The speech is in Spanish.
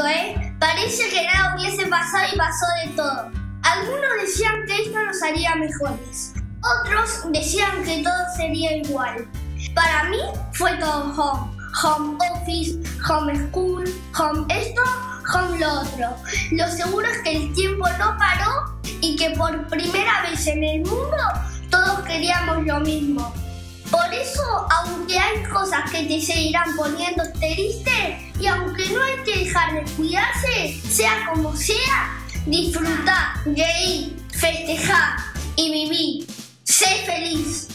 Parece que nada hubiese pasado y pasó de todo. Algunos decían que esto nos haría mejores. Otros decían que todo sería igual. Para mí fue todo home. Home office, home school, home esto, home lo otro. Lo seguro es que el tiempo no paró y que por primera vez en el mundo todos queríamos lo mismo. Por eso, aunque hay cosas que te seguirán poniendo triste y aunque no hay que dejar de cuidarse, sea como sea, disfrutar, reír, festejar y vivir. Sé feliz.